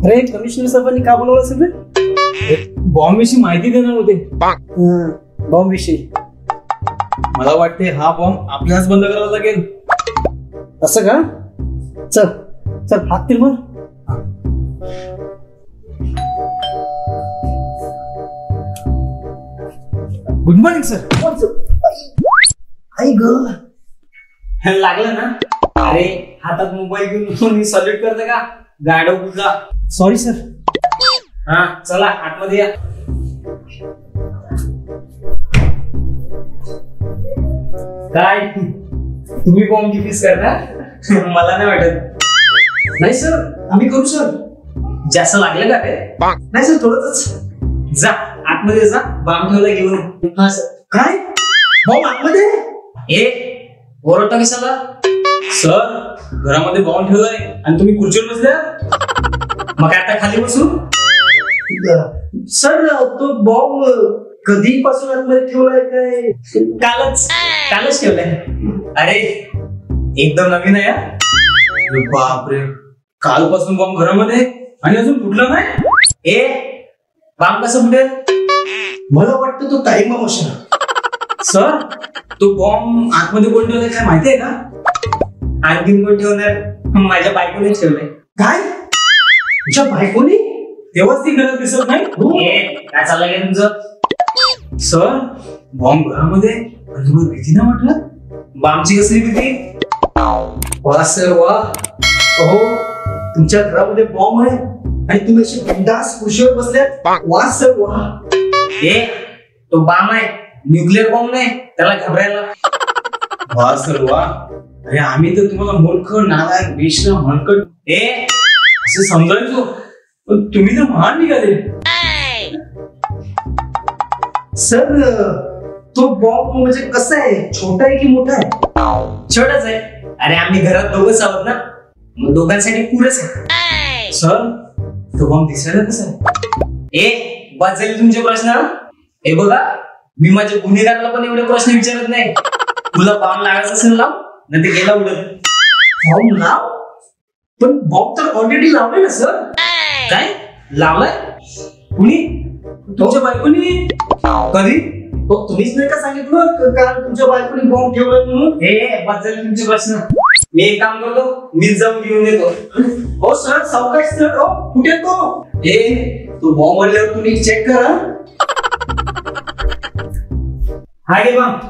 अरे कमिशनर साहेबांनी का बोलवलं सगळे? बॉम्ब विषयी माहिती देणार होते. बॉम्ब विषयी मला वाटते हा बॉम्ब आपल्यालाच बंद करावा लागेल. असं का? चल चल हात फिर मग. Good morning sir. आई ग लागलं ना? अरे हातात मोबाईल घेऊन मी सल्यूट करते का? गाडव बुजा. Sorry sir. हा चला आतमध्ये या. काय तुम्ही बॉम्ब डिफ्यूज करणार? मला नाही वाटत. नाही सर आम्ही करू सर. जास्त लागलं का ते? नाही सर थोडंच. जा आतमध्ये जा. बॉम्ब ठेवला घेऊन. हा सर. काय बॉम्ब आतमध्ये? ए ओरडता कशाला? सर घरामध्ये बॉम्ब ठेवलाय आणि तुम्ही खुर्चीवर बसल्या. मग आता खाली बसू? सर तो बॉम्ब कधीपासून आतमध्ये ठेवलाय काय? कालच ठेवलाय. अरे एकदम नवीन आहे. बापरे कालपासून बॉम्ब घरामध्ये आणि अजून फुटला नाही. ए बॉम्ब कसं फुटेल? मला वाटतं तो टाइम बॉम्ब असेल. सर तो बॉम्ब आतमध्ये कोण ठेवलाय काय माहिती आहे का? आणखीन कोण ठेवणार? माझ्या बायकोने ठेवलंय. काय तुझ्या बायकोने? तेव्हाच ती घरात दिसत नाही. काय चाललंय का तुमचं? सर बॉम्ब घरामध्ये आणि तुम्हाला भीती नाही वाटलं? बॉम्बची कसली भीती? वा सर वा. हो तुमच्या घरामध्ये बॉम्ब आहे आणि तुम्ही अशी बिंदास खुर्चीवर बसल्यात. वा सर वा. ए तो बॉम्ब आहे, न्यूक्लिअर बॉम्ब नाही. त्याला घाबरायला. वा सर वा. अरे आम्ही तर तुम्हाला मूर्ख नालायक बेशरम हलकट असं समजायचो, पण तुम्ही तर महान निघाले. सर तो बॉम्ब म्हणजे कसा आहे? छोटा आहे की मोठा आहे? छोटाच आहे. अरे आम्ही घरात दोघंच आहोत ना, मग दोघांसाठी पुरेच आहे. सर तो बॉम्ब दिसायला कसा आहे? ए बस झाले तुमचे प्रश्न. हे बघा मी माझ्या गुन्हेगाराला पण एवढे प्रश्न विचारत नाही. तुला बॉम्ब लावायचा असेल लाव, नाही ते गेला उडत. बॉम्ब लाव? पण बॉम्ब तर ऑलरेडी लावलाय ना सर. काय लावलाय? कुणी? तुमच्या बायकोनी? कधी? तुम्हीच नाही का सांगितलं कारण तुमच्या बायकोने बॉम्ब ठेवलाय म्हणून? हे बस झाले तुमचे प्रश्न. मी एक काम करतो, मीच जाऊन घेऊन येतो. हो सर सावकाश सर. हो कुठे तो? तो बॉम्ब आणल्यावर तुम्ही चेक करा. हा घे बॉम्ब.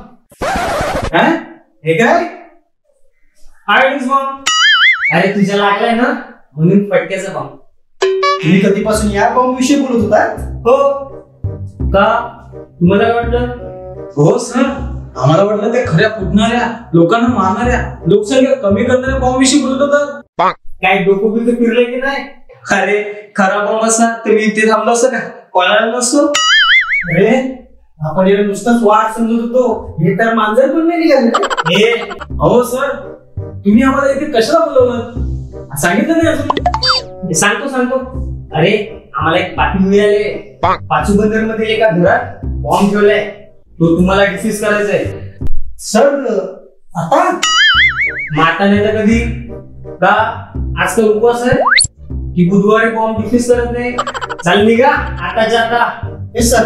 हे काय? बॉम्ब. अरे तुझ्या लागलाय ना म्हणून फटक्याचा बॉम्ब. तुम्ही कधीपासून या बॉम्ब विषयी बोलत होता? हो का? तुम्हाला काय वाटलं? हो सर आम्हाला वाटलं ते खऱ्या फुटणाऱ्या लोकांना मारणाऱ्या लोकसंख्या कमी करणाऱ्या बॉम्ब विषयी बोलत होता. काय डोकं बिकं फिरलंय की नाही? अरे खरा बॉम्ब असा तुम्ही इथे थांबलो असं का? कोणाला नसतो. अरे आपण याला नुसताच वाट समजत होतो. हे तर मांजर पण नाही निघाले. हो सर तुम्ही आम्हाला इथे कशाला बोलवलं? सांगितलं नाही अजून? सांगतो. अरे आम्हाला एक बातमी मिळाली. पाचू बंदर मध्ये एका घरात बॉम्ब ठेवलाय. तो तुम्हाला डिफ्यूज करायचा आहे. सर आता? माता नाही तर कधी? का आज तर उपवास आहे की बुधवारी बॉम्ब डिफ्यूज करत नाही? चाल निघा आता जाता. हे सर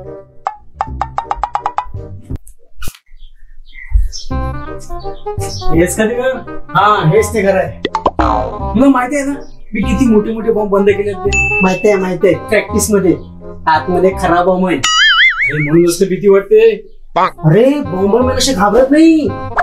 हेच का ते घर? हा हेच ते घर आहे. तुला माहिती आहे ना मी किती मोठे मोठे बॉम्ब बंद केले ते? माहिती आहे प्रॅक्टिस मध्ये. आतमध्ये खरा बॉम्ब आहे म्हणून नुसतं भीती वाटते. अरे बॉम्बरमॅन असे घाबरत नाही.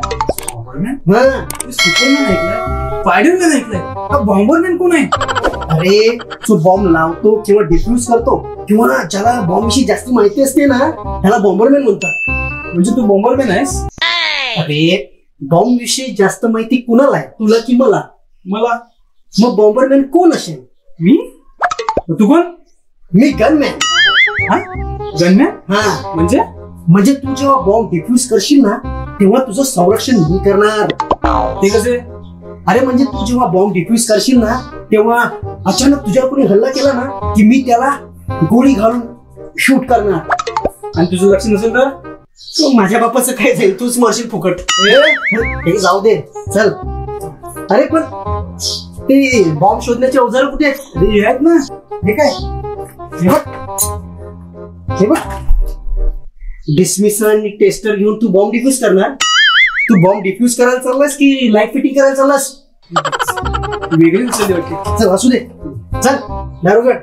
सुपरमॅन ऐकलाय, स्पायडरमॅन ऐकलाय, बॉम्बरमॅन कोण आहे? अरे जो बॉम्ब लावतो किंवा डिफ्यूज करतो किंवा ज्याला बॉम्ब विषयी जास्त माहिती असते ना त्याला बॉम्बरमॅन म्हणतात. म्हणजे तू बॉम्बरमॅन आहेस? अरे बॉम्ब विषयी जास्त माहिती कुणाला आहे, तुला की मला? मला. मग बॉम्बरमॅन कोण असेल? मी. तू कोण? मी गनमॅन. गनमॅन? हा म्हणजे तू जेव्हा बॉम्ब डिफ्यूज करशील ना तेव्हा तुझं संरक्षण मी करणार. ते कसे? अरे म्हणजे तू जेव्हा बॉम्ब डिफ्यूज करशील ना तेव्हा अचानक तुझ्यावर कोणी हल्ला केला ना की मी त्याला गोळी घालून शूट करणार. आणि तुझं लक्ष नसेल तर? माझ्या बापाचं काय जाईल, तूच मारशील फुकट. हे जाऊ दे चल. अरे पण ते बॉम्ब शोधण्याचे अवजार कुठे आहेत? अरे हे आहेत ना, हे काय, हे बघ, हे बघ. डिस्मिसल आणि टेस्टर घेऊन तू बॉम्ब डिफ्यूज करणार? तू बॉम्ब डिफ्यूज करायला चाललास की लाईट फिटिंग करायला चाललास? वेगळी दिसली वाटते. चल असू दे, चल दारुगड.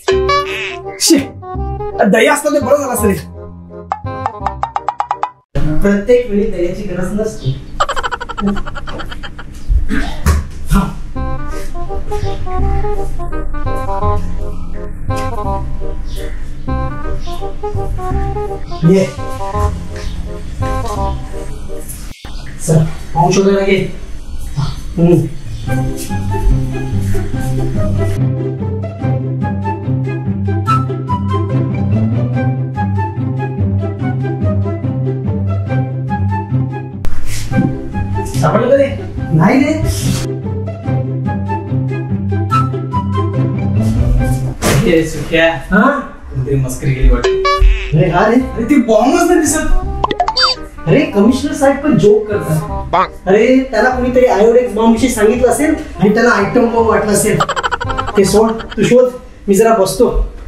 दया असतं ते बरं झालं असतं रे. प्रत्येक वेळी दयाची गरज नसते. ये चल बॉम्ब शोधायला गे. सापडलं का रे? नाही रे. ते सुक्या हा ते मस्करी केली वाटते. अरे हा रे. अरे ते बॉम्बच नाही दिसत. अरे कमिशनर साहेब पण जोक करतात. अरे त्याला कोणीतरी आयोडेक्स बॉम्ब विषयी सांगितलं असेल आणि त्याला आयटम बॉम्ब वाटलं असेल. ते सोड, तू शोध, मी जरा बसतो.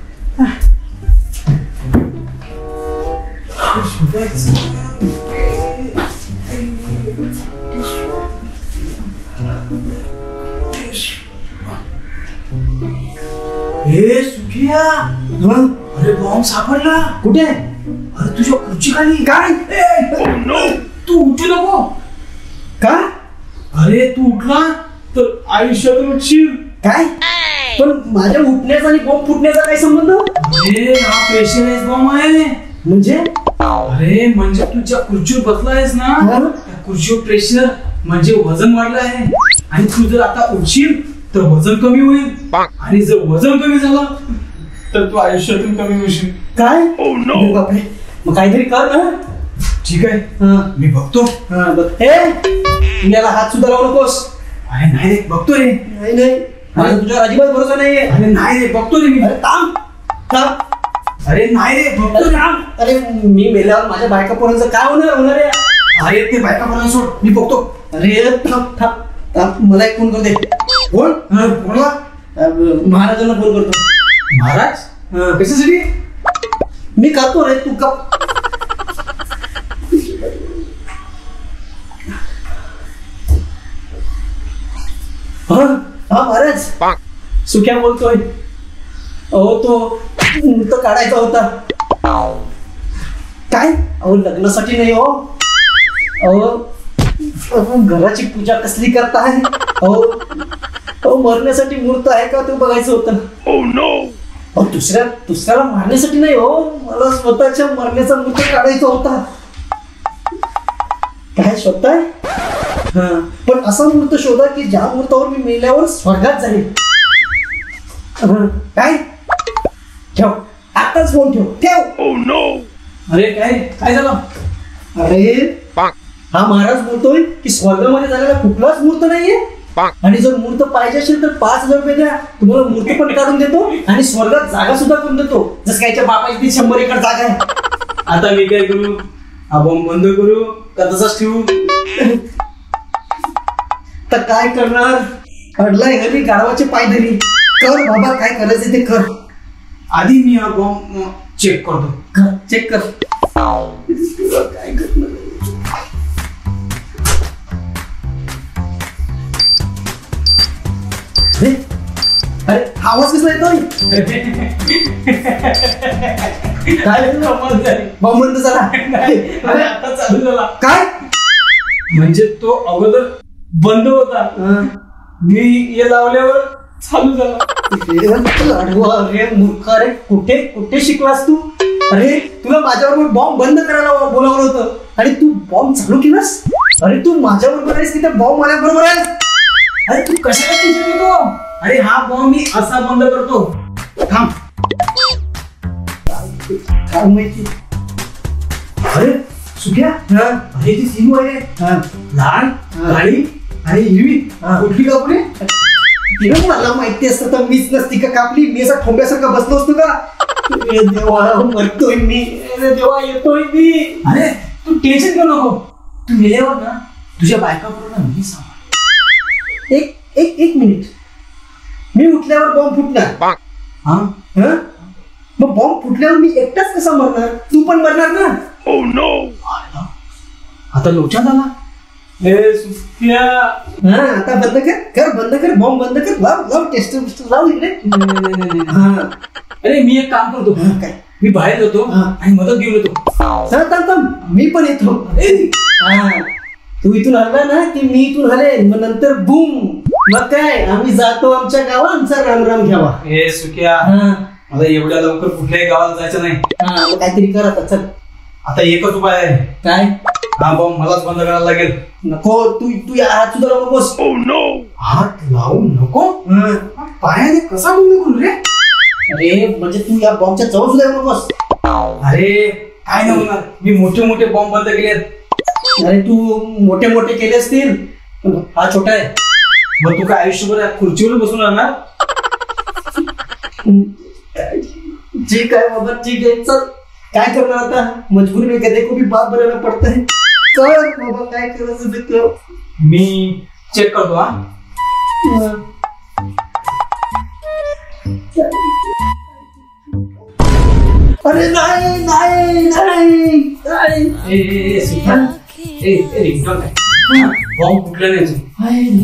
हे सुखिया, अरे बॉम्ब सापडला. कुठे? अरे तुझ्या खुर्ची खाली. काय? तू उठू नको. का? अरे तू उठला तर आयुष्यातून उठशील. काय? पण माझ्या उठण्याचा आणि बॉम्ब फुटण्याचा काय संबंध? अरे हा प्रेशराइज बॉम्ब आहे. म्हणजे अरे म्हणजे तू ज्या खुर्चीवर बसला आहेस ना, त्या खुर्चीवर प्रेशर म्हणजे वजन वाढलं आहे. आणि तू जर आता उठशील तर वजन कमी होईल. आणि जर वजन कमी झालं तर तू आयुष्यातून कमी होशील. काय? अरे बापरे. मग काहीतरी कर ना. ठीक आहे, मी बघतो. हे याला हात सुद्धा लावू नकोस. अरे नाही रे, बघतो रे. नाही नाही, माझा तुझ्यावर अजिबात भरोसा नाहीये. अरे नाही रे, बघतो रे मी. अरे थांब थांब. अरे नाही रे, बघतो अरे रे. थांब. अरे मी मेल्यावर माझ्या बायका पोरांचं काय होणार आहे? अरे ते बायका मला सोड, मी बघतो. अरे थांब थांब थांब, मला एक फोन करते. कोण? कोणाला? महाराजांना फोन करतो. महाराज? कशासाठी? मी करतो रे, तू कप. हा महाराज, सुक्या बोलतोय. अहो तो मुहूर्त काढायचा होता. काय? अहो लग्नासाठी नाही हो. अहो घराची पूजा कसली करताय? अहो मरण्यासाठी मुहूर्त आहे का ते बघायचं होतं. अहो दुसऱ्याला मारण्यासाठी नाही हो, मला स्वतःच्या मरण्याचा मुहूर्त काढायचा होता. काय शोधताय? पण असा मुहूर्त शोधा की ज्या मुहूर्तावर मी मेल्यावर स्वर्गात जाईल. काय? ठेव आताच फोन ठेव. अरे काय झालं? अरे हा महाराज बोलतोय की स्वर्गामध्ये जाण्याला कुठलाच मुहूर्त नाहीये. आणि जर मुहूर्त पाहिजे असेल तर 5,000 रुपये द्या, तुम्हाला मुहूर्त पण काढून देतो आणि स्वर्गात जागा सुद्धा करून देतो. जसं कायच्या बापाची ती 100 एकर जागा आहे. आता मी काय करू? हा बॉम्ब बंद करू का तसाच ठेवू? तर काय करणार? अडलाय घरी गाढवाचे पाय धरी. कर बाबा, काय करायचं ते कर. आधी मी हा बॉम्ब चेक करतो. चेक कर. काय करणार? अरे आवाज कसला येतोय? काय बॉम्ब बंद झाला? अरे आता चालू झाला. काय? म्हणजे तो अगोदर बंद होता, मी हे लावल्यावर चालू झाला. अरे मूर्ख, अरे कुठे शिकलास तू? अरे तुला माझ्याबरोबर बॉम्ब बंद करायला बोलावलं होतं आणि तू बॉम्ब चालू केलास. अरे तू माझ्याबरोबर आहेस की त्या बॉम्ब माझ्याबरोबर आहेस? अरे तू कशाला टेन्शन घेतो? अरे हा बॉम्ब मी असा बंद करतो. थांब. काय माहिती? अरे सुक्या, अरे ती सिंह आहे लाल, काळी आणि हिरवी. कुठली कापली? तिला मला माहिती असतं तर मीच नसती का कापली. मी असा ठोंब्यासारखा बसलो असतो का? देवा मरतोय मी. देवा येतोय मी. अरे तू टेन्शन घेऊ नको. तू मेल्यावर ना तुझ्या बायका बरोबर मी सांग. एक मिनिट. मी उठल्यावर बॉम्ब फुटणार. हा हं? मग बॉम्ब फुटल्यावर मी एकटाच कसा मरणार? तू पण मरणार ना. आता लोचा झाला. ए सुक्या. हा आता बंद कर बंद कर, बॉम्ब बंद कर. लाव टेस्ट लाव इकडे. हा. अरे मी एक काम करतो. हा, काय? मी बाहेर जातो हा. आणि मदत घेऊन येतो. थांब मी पण येतो. हा. तू इथून हल्ला ना की मी इथून हले, मग नंतर बूम. मग काय आम्ही जातो आमच्या गावात, आमचा रामराम घ्यावा. ए सुक्या, हा. मला एवढ्या लवकर कुठल्याही गावाला जायचं नाही. हा, मग काहीतरी कर आता. चल. आता एकच उपाय आहे. काय? हा बॉम्ब मलाच बंद करायला लागेल. नको, तू या हात सुद्धा लावू नकोस. हात लावू नको. हा. पायाने कसा बंद करू रे? अरे म्हणजे तू या बॉम्बच्या जवळ सुद्धा येऊ नकोस. अरे काय नाही होणार, मी मोठे मोठे बॉम्ब बंद केलेत. अरे तू मोठे मोठे केले असतील, पण हा छोटा आहे. मग तू काय आयुष्यभर या खुर्चीवर बसून राहणार? ठीक आहे बाबा, ठीक आहे. चल, काय करणार आता? मजबूरी में कदे को भी बाप बनाना पड़ता है. कर बाबा, काय करायचं ते कर. मी चेक करतो. हा अरे नाही नाही नाही नाही. ए सुद्धा ए रिंगटोन आहे. बॉम्ब फुटला नाही.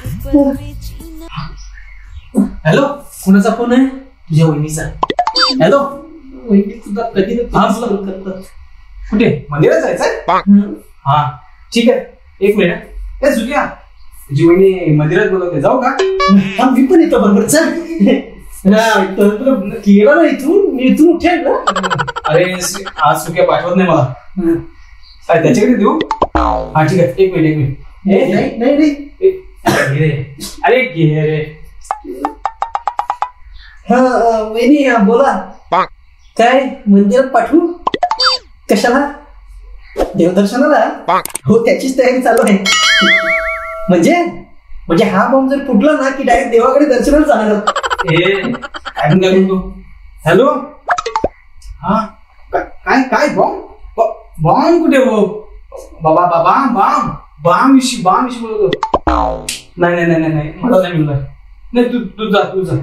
हॅलो, कोणाचा फोन आहे? तुझ्या वहिनीचा. हॅलो. वहिनी सुद्धा कधी ना हा, कधी फोन करतात. कुठे मंदिरात जायचंय? हा ठीक आहे, एक मिनिट. ए सुक्या, तुझी वहिनी मंदिरात बोलवते, जाऊ का? हा, मी पण येतो बरोबर. चल. हा, तुला केला ना इथून, मी इथून उठेल ना. अरे आज सुक्या पाठवत नाही मला. काय त्याच्याकडे देऊ? हा ठीक आहे, एक मिनिट. नाही नाही नाही. घे रे. अरे घे रे. हा वहिनी, हा, बोला. काय मंदिरात पाठवू? कशाला? देवदर्शनाला? हो, त्याचीच तयारी चालू आहे. म्हणजे हा बॉम्ब जर फुटला ना की डायरेक्ट देवाकडे दर्शनाला जाणार. ए काय म्हणतो? हॅलो. हा काय काय बॉम्ब? बॉम्ब कुठे हो? बाबा बाबा बॉम्ब बॉम्ब विषयी बोलतो. नाही नाही नाही नाही, मला नाही मिळणार. नाही तू जा.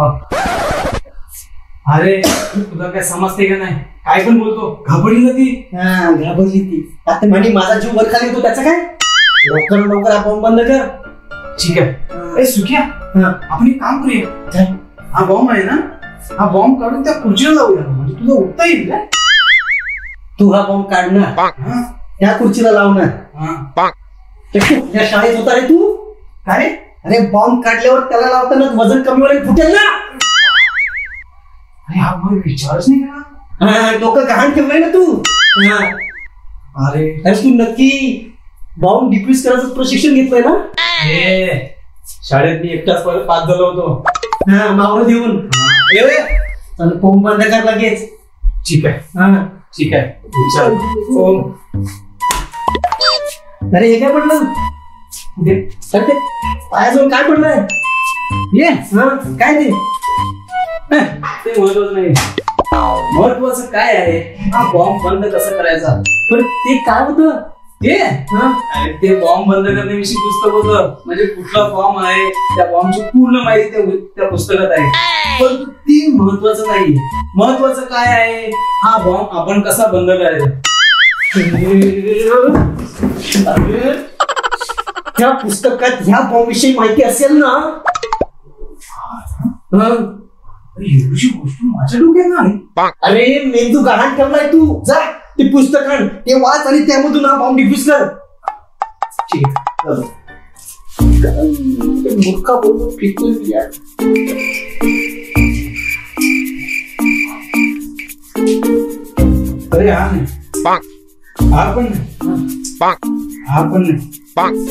अरे तुला काय समजते का नाही? काय पण बोलतो. घाबरली ना ती. हा, घाबरली ती. आता म्हणे माझा जीव वर खाली होतो, त्याचं काय? लवकर हा बॉम्ब बंद कर. ठीक आहे. ए सुक्या, आपण एक काम करूया. काय? हा बॉम्ब आहे ना, हा बॉम्ब काढून त्या खुर्चीला लावूया, म्हणजे तुला उठता येईल रे. तू हा बॉम्ब काढणार, हा त्या खुर्चीला लावणार. हा. त्या शाळेत होता रे तू? काय? अरे बॉम्ब काढल्यावर त्याला लावताना वजन कमी होईल, फुटेल ना. अरे हा मग विचारच नाही केला. हा, डोकं गहाण ठेवलंय ना तू. हा. अरे तू नक्की बॉम्ब डिफ्यूज करायचं प्रशिक्षण घेतलंय ना? ए शाळेत मी एकटाच पास झालो होतो. हा, मावळं देऊन. चल, बॉम्ब बंद कर लगेच. ठीक आहे. हा. ठीक आहे, विचार. अरे हे काय पडलं? अरे ते पायाजवळ काय पडलंय? ये हा, काय ते? ते महत्वाचं नाही. महत्वाचं काय आहे, हा बॉम्ब बंद कसा करायचा. पण ते काय होतं? ते हा? अरे ते बॉम्ब बंद करण्याविषयी पुस्तक होतं. म्हणजे कुठला बॉम्ब आहे, त्या बॉम्बची पूर्ण माहिती त्या पुस्तकात आहे. पण ते महत्वाचं नाही. महत्वाचं काय आहे, हा बॉम्ब आपण कसा बंद करायचा. त्या पुस्तकात ह्या बॉम्ब विषयी माहिती असेल ना? एवढी गोष्ट माझ्या डोक्यात नाही. अरे मेंदू गहाण ठेवलाय तू. जा ते पुस्तक आण, ते वाच आणि त्यामधून हा बॉम्ब डिफ्यूज कर. ठीक आहे. मूर्खा बोलून फेकून दिया. अरे हा नाही, हा पण नाही, हा पण नाही.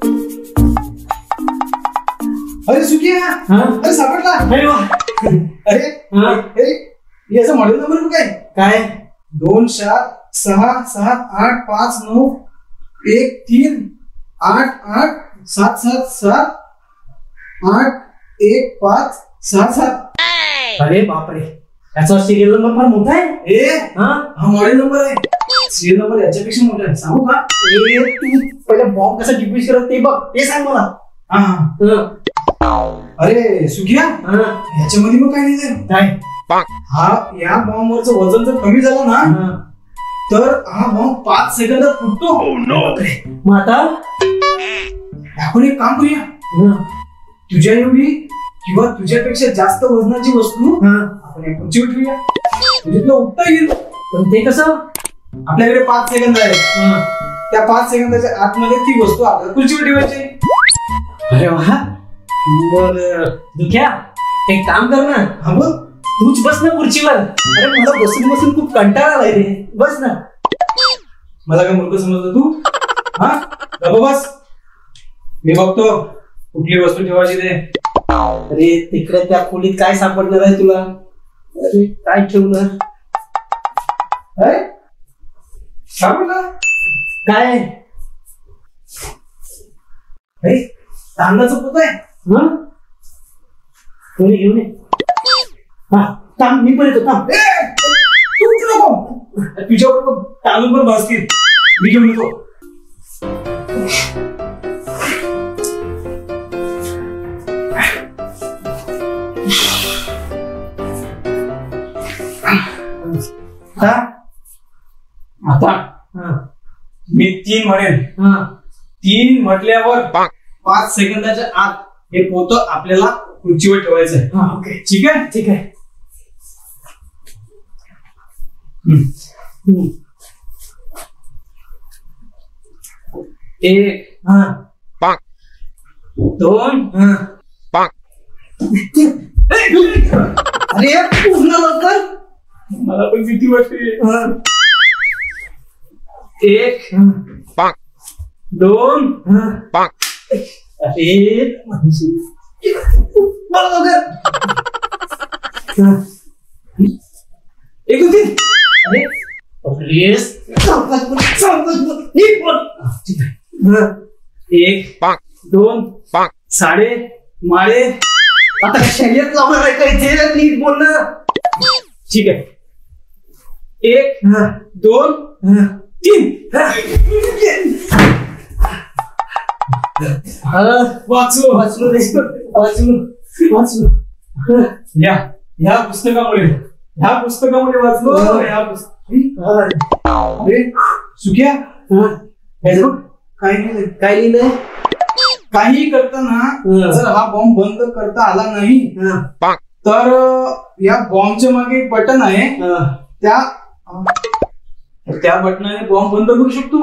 अरे सुकिया, अरे सापडला. अरे वा. अरे याचा मॉडेल नंबर काय? काय? 2 7 6 7 8 5 9 1 3 8 8 7 7 7 8 1 5 6 7. अरे बापरे, याचा सिरियल नंबर फार मोठा आहे. हा मॉडेल नंबर आहे. सिरियल नंबर याच्यापेक्षा मोठा आहे. सांगू का? तू पहिला बॉम्ब कसा डिफ्यूज करत ते बघ, ते सांग मला. हा अरे सुखिया, ह्याच्यामध्ये मग काय लिहिलंय? काय हा या बॉम्बवरचं वजन जर कमी झालं ना तर हा बॉम्ब 5 सेकंदात फुटतो. मग आता आपण एक काम करूया, तुझ्या एवढी किंवा तुझ्यापेक्षा जास्त वजनाची वस्तू आपण या खुर्चीवर ठेवूया, म्हणजे तुला उठता येईल. पण ते कसं? आपल्याकडे 5 सेकंद आहेत, त्या 5 सेकंदाच्या आतमध्ये ती वस्तू आपल्या खुर्चीवर ठेवायची. अरे वा. मग दुख्या एक काम कर ना, हा बोल. तूच बस ना खुर्चीवर. अरे मला बसून बसून खूप कंटाळा आलाय रे. बस ना. मला काय मूर्ख समजलं तू? हा गप्प बस, मी बघतो कुठली वस्तू ठेवायची ते. अरे तिकडे त्या खोलीत काय सापडणार आहे तुला? अरे काय ठेवणार? सापडला काय? अरे तांदळाचं पोत आहे. कोणी घेऊन ये. हा थांब, मी पण येतो. थांब. तू उठू नको, तुझ्याबरोबर तांदूळ पण भाजतील, मी घेऊन येतो. आता मी 3 म्हणेन, 3 म्हटल्यावर 5 सेकंदाच्या आत हे पोत आपल्याला खुर्चीवर ठेवायचं आहे. ओके, ठीक आहे? ठीक आहे. एक, 2, अरे पूर्ण लवकर. मला पण भीती वाटते. 1, 2, अरे बरं लवकर. 1, 2, 3. अरे प्लीज नीट बोल. ठीक आहे. 1, 2, साडे माळे. आता शर्यत लावणार आहे का इथे? नीट बोल ना. ठीक आहे. 1, 2, 3. वाचलो वाचलो रे. वाचलो. ह्या पुस्तकामुळे वाचलो. अरे सुख्या, काय लिहिलंय? काही करताना जर हा बॉम्ब बंद करता आला नाही तर या बॉम्बच्या मागे एक बटन आहे, त्या बटनाने बॉम्ब बंद करू शकतो.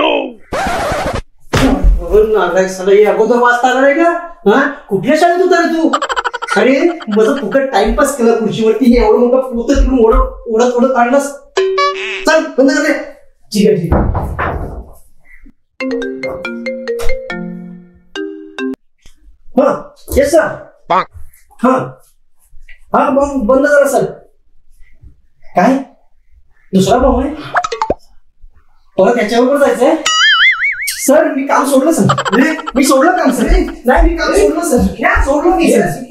अगोदर वाचता आला नाही का? कुठल्या शाळेत होता रे तू? अरे माझं फुकट टाइमपास केला खुर्चीवरती. एवढं मोठं पोत तिकडून ओढत आणलंस. चल बंद कर. ठीक आहे. Yes sir. हा बॉम्ब बंद करा सर. काय दुसरा बॉम्ब आहे? परत त्याच्यावर जायचंय? सर मी काम सोडलं सर. मी सोडलं काम सर. नाही मी काम सोडलं सर. सोडलं मी सर.